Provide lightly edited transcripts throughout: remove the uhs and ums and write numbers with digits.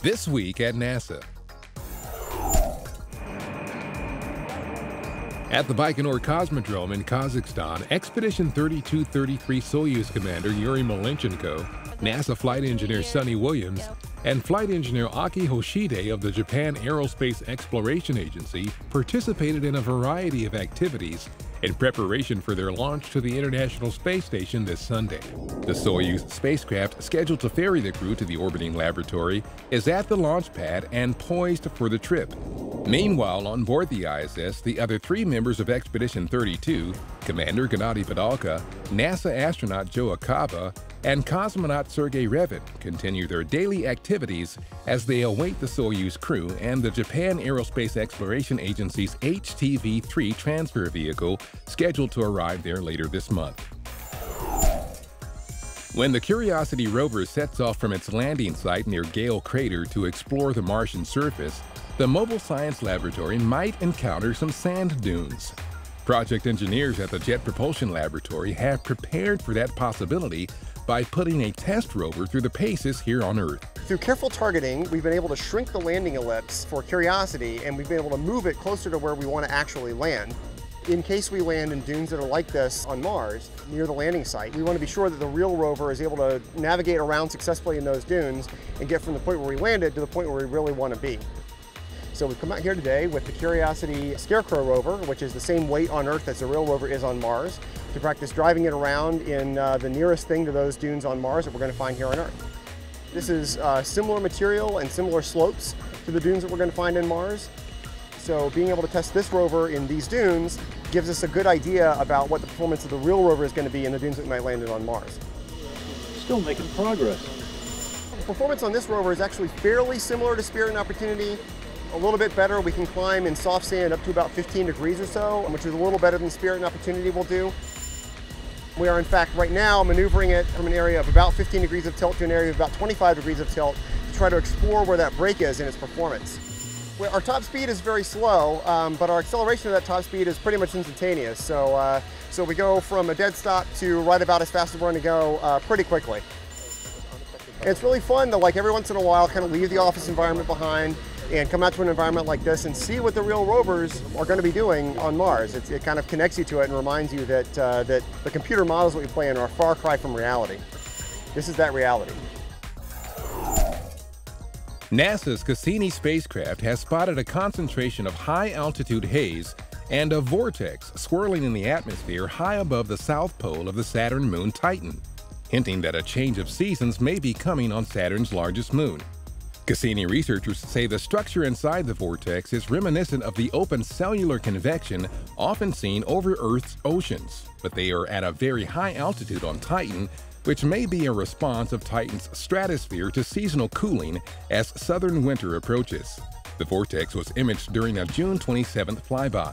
This week at NASA. At the Baikonur Cosmodrome in Kazakhstan, Expedition 3233 Soyuz Commander Yuri Malenchenko, NASA flight engineer Suni Williams, and flight engineer Aki Hoshide of the Japan Aerospace Exploration Agency participated in a variety of activities in preparation for their launch to the International Space Station this Sunday. The Soyuz spacecraft, scheduled to ferry the crew to the orbiting laboratory, is at the launch pad and poised for the trip. Meanwhile, on board the ISS, the other three members of Expedition 32, Commander Gennady Padalka, NASA astronaut Joe Acaba, and Cosmonaut Sergei Revin, continue their daily activities as they await the Soyuz crew and the Japan Aerospace Exploration Agency's HTV-3 transfer vehicle, scheduled to arrive there later this month. When the Curiosity rover sets off from its landing site near Gale Crater to explore the Martian surface, the Mobile Science Laboratory might encounter some sand dunes. Project engineers at the Jet Propulsion Laboratory have prepared for that possibility by putting a test rover through the paces here on Earth. Through careful targeting, we've been able to shrink the landing ellipse for Curiosity, and we've been able to move it closer to where we want to actually land. In case we land in dunes that are like this on Mars, near the landing site, we want to be sure that the real rover is able to navigate around successfully in those dunes and get from the point where we landed to the point where we really want to be. So we've come out here today with the Curiosity Scarecrow rover, which is the same weight on Earth as the real rover is on Mars, to practice driving it around in the nearest thing to those dunes on Mars that we're going to find here on Earth. This is similar material and similar slopes to the dunes that we're going to find in Mars. So being able to test this rover in these dunes gives us a good idea about what the performance of the real rover is going to be in the dunes that we might land in on Mars. Still making progress. The performance on this rover is actually fairly similar to Spirit and Opportunity. A little bit better. We can climb in soft sand up to about 15 degrees or so, which is a little better than Spirit and Opportunity will do. We are in fact right now maneuvering it from an area of about 15 degrees of tilt to an area of about 25 degrees of tilt to try to explore where that break is in its performance. Our top speed is very slow, but our acceleration of that top speed is pretty much instantaneous. So we go from a dead stop to right about as fast as we're going to go pretty quickly. And it's really fun to, like, every once in a while, kind of leave the office environment behind and come out to an environment like this and see what the real rovers are going to be doing on Mars. It kind of connects you to it and reminds you that, that the computer models that we play in are a far cry from reality. This is that reality. NASA's Cassini spacecraft has spotted a concentration of high-altitude haze and a vortex swirling in the atmosphere high above the south pole of the Saturn moon Titan, hinting that a change of seasons may be coming on Saturn's largest moon. Cassini researchers say the structure inside the vortex is reminiscent of the open cellular convection often seen over Earth's oceans, but they are at a very high altitude on Titan, which may be a response of Titan's stratosphere to seasonal cooling as southern winter approaches. The vortex was imaged during a June 27th flyby.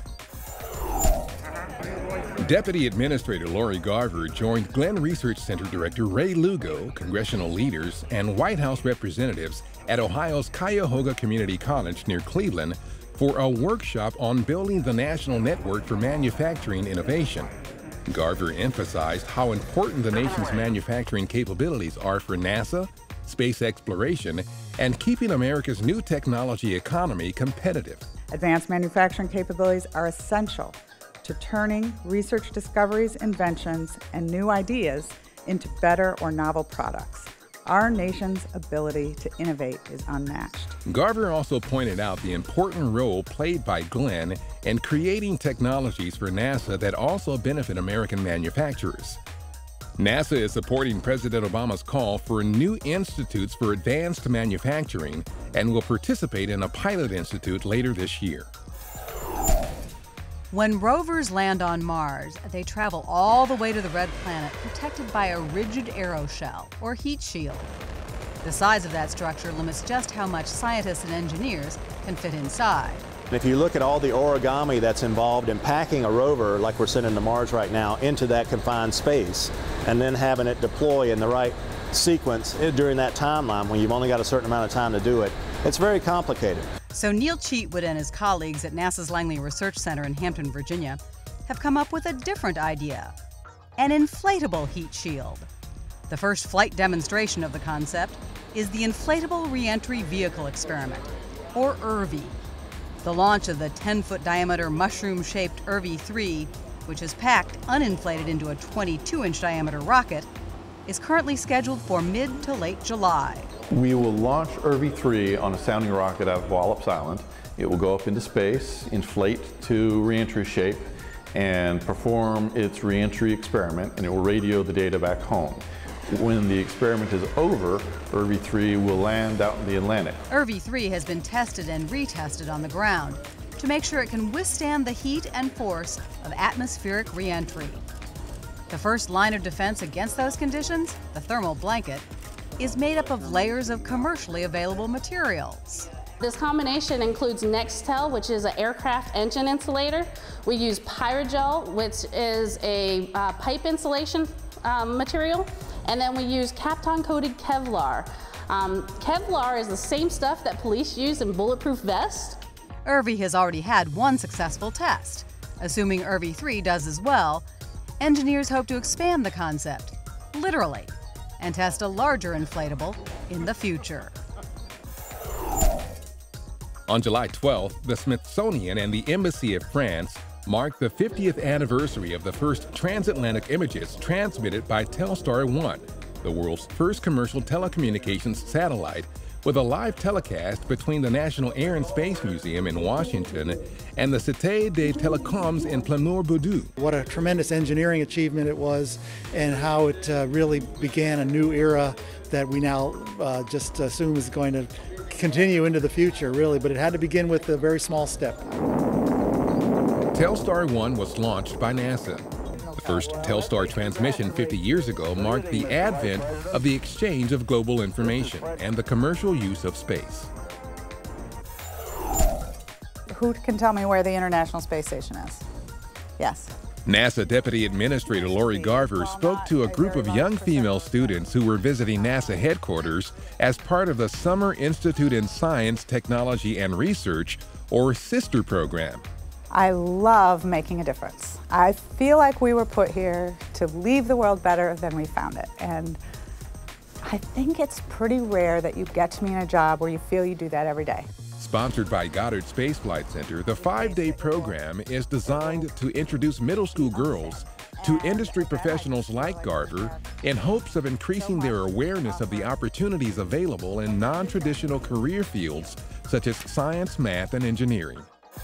Deputy Administrator Lori Garver joined Glenn Research Center Director Ray Lugo, congressional leaders, and White House representatives at Ohio's Cuyahoga Community College near Cleveland for a workshop on building the National Network for Manufacturing Innovation. Garver emphasized how important the nation's manufacturing capabilities are for NASA, space exploration, and keeping America's new technology economy competitive. Advanced manufacturing capabilities are essential to turning research discoveries, inventions, and new ideas into better or novel products. Our nation's ability to innovate is unmatched. Garver also pointed out the important role played by Glenn in creating technologies for NASA that also benefit American manufacturers. NASA is supporting President Obama's call for new institutes for advanced manufacturing and will participate in a pilot institute later this year. When rovers land on Mars, they travel all the way to the red planet protected by a rigid aeroshell, or heat shield. The size of that structure limits just how much scientists and engineers can fit inside. If you look at all the origami that's involved in packing a rover, like we're sending to Mars right now, into that confined space, and then having it deploy in the right sequence during that timeline when you've only got a certain amount of time to do it, it's very complicated. So Neil Cheatwood and his colleagues at NASA's Langley Research Center in Hampton, Virginia, have come up with a different idea: an inflatable heat shield. The first flight demonstration of the concept is the Inflatable Reentry Vehicle Experiment, or IRVI. The launch of the 10-foot diameter mushroom-shaped IRVI-3, which is packed uninflated into a 22-inch diameter rocket, is currently scheduled for mid to late July. We will launch IRVI-3 on a sounding rocket out of Wallops Island. It will go up into space, inflate to reentry shape, and perform its reentry experiment, and it will radio the data back home. When the experiment is over, IRVI-3 will land out in the Atlantic. IRVI-3 has been tested and retested on the ground to make sure it can withstand the heat and force of atmospheric reentry. The first line of defense against those conditions, the thermal blanket, is made up of layers of commercially available materials. This combination includes Nextel, which is an aircraft engine insulator. We use Pyrogel, which is a pipe insulation material. And then we use Kapton-coated Kevlar. Kevlar is the same stuff that police use in bulletproof vests. IRVI has already had one successful test. Assuming IRVI-3 does as well, engineers hope to expand the concept, literally, and test a larger inflatable in the future. On July 12th, the Smithsonian and the Embassy of France marked the 50th anniversary of the first transatlantic images transmitted by Telstar I, the world's first commercial telecommunications satellite, with a live telecast between the National Air and Space Museum in Washington and the Cité des Télécoms in Plameur-Bordeaux. What a tremendous engineering achievement it was, and how it really began a new era that we now just assume is going to continue into the future, really, but it had to begin with a very small step. Telstar I was launched by NASA. The first Telstar transmission 50 years ago marked the advent of the exchange of global information and the commercial use of space. Who can tell me where the International Space Station is? Yes. NASA Deputy Administrator Lori Garver spoke to a group of young female students who were visiting NASA headquarters as part of the Summer Institute in Science, Technology, and Research, or SISTER program. I love making a difference. I feel like we were put here to leave the world better than we found it. And I think it's pretty rare that you get to be in a job where you feel you do that every day. Sponsored by Goddard Space Flight Center, the 5-day program is designed to introduce middle school girls to industry professionals like Garver in hopes of increasing their awareness of the opportunities available in non-traditional career fields such as science, math, and engineering.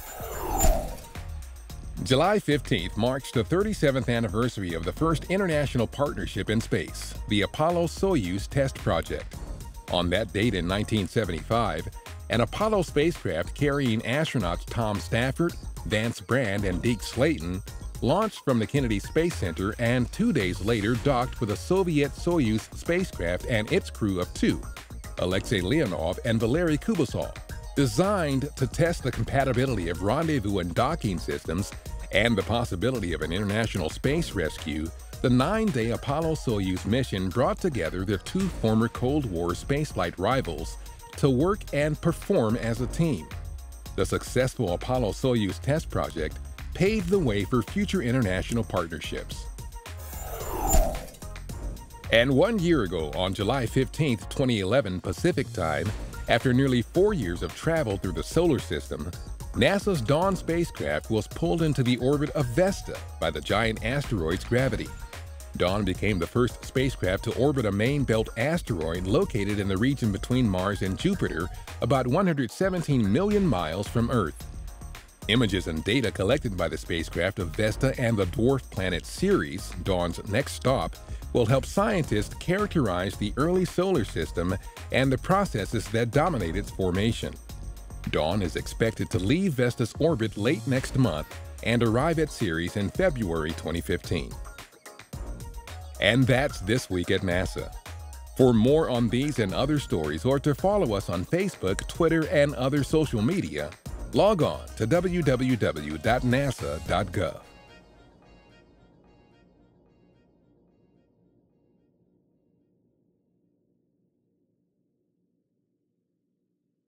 July 15th marks the 37th anniversary of the first international partnership in space, the Apollo-Soyuz test project. On that date in 1975, an Apollo spacecraft carrying astronauts Tom Stafford, Vance Brand, and Deke Slayton launched from the Kennedy Space Center and 2 days later docked with a Soviet Soyuz spacecraft and its crew of 2, Alexei Leonov and Valery Kubasov. Designed to test the compatibility of rendezvous and docking systems and the possibility of an international space rescue, the 9-day Apollo-Soyuz mission brought together the 2 former Cold War spaceflight rivals to work and perform as a team. The successful Apollo-Soyuz test project paved the way for future international partnerships. And 1 year ago, on July 15, 2011 Pacific Time, after nearly 4 years of travel through the solar system, NASA's Dawn spacecraft was pulled into the orbit of Vesta by the giant asteroid's gravity. Dawn became the first spacecraft to orbit a main belt asteroid located in the region between Mars and Jupiter, about 117 million miles from Earth. Images and data collected by the spacecraft of Vesta and the dwarf planet Ceres, Dawn's next stop, will help scientists characterize the early solar system and the processes that dominate its formation. Dawn is expected to leave Vesta's orbit late next month and arrive at Ceres in February 2015. And that's This Week at NASA. For more on these and other stories, or to follow us on Facebook, Twitter, and other social media, log on to www.nasa.gov.